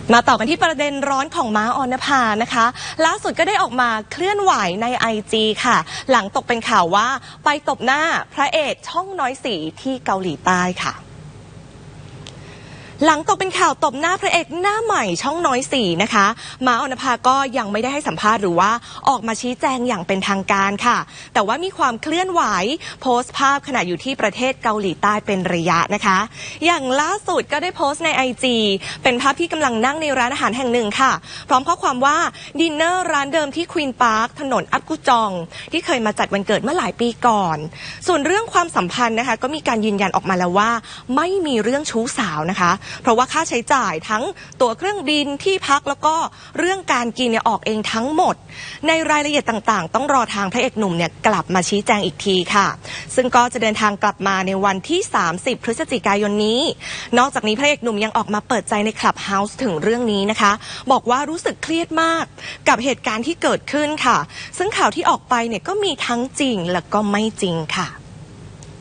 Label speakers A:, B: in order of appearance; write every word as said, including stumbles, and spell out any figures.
A: มาต่อกันที่ประเด็นร้อนของม้าออนภานะคะล่าสุดก็ได้ออกมาเคลื่อนไหวใน ไอ จี ค่ะหลังตกเป็นข่าวว่าไปตบหน้าพระเอกช่องน้อยสีที่เกาหลีใต้ค่ะหลังตกเป็นข่าวตบหน้าพระเอกหน้าใหม่ช่องน้อยสีนะคะม้าออนภาก็ยังไม่ได้ให้สัมภาษณ์หรือว่าออกมาชี้แจงอย่างเป็นทางการค่ะแต่ว่ามีความเคลื่อนไหวโพสต์ภาพขณะอยู่ที่ประเทศเกาหลีใต้เป็นระยะนะคะอย่างล่าสุดก็ได้โพสต์ใน ไอ จี เป็นภาพที่กำลังนั่งในร้านอาหารแห่งหนึ่งค่ะพร้อมข้อความว่าดินเนอร์ร้านเดิมที่ควีนพาร์คถนนอัดกุจองที่เคยมาจัดวันเกิดเมื่อหลายปีก่อนส่วนเรื่องความสัมพันธ์นะคะก็มีการยืนยันออกมาแล้วว่าไม่มีเรื่องชู้สาวนะคะเพราะว่าค่าใช้จ่ายทั้งตั๋วเครื่องบินที่พักแล้วก็เรื่องการกินเนี่ยออกเองทั้งหมดในรายละเอียดต่างๆต้องรอทางพระเอกหนุ่มเนี่ยกลับมาชี้แจงอีกทีค่ะซึ่งก็จะเดินทางกลับมาในวันที่สามสิบพฤศจิกายนนี้นอกจากนี้พระเอกหนุ่มยังออกมาเปิดใจในคลับเฮาส์ถึงเรื่องนี้นะคะบอกว่ารู้สึกเครียดมากกับเหตุการณ์ที่เกิดขึ้นค่ะซึ่งข่าวที่ออกไปเนี่ยก็มีทั้งจริงและก็ไม่จริงค่ะ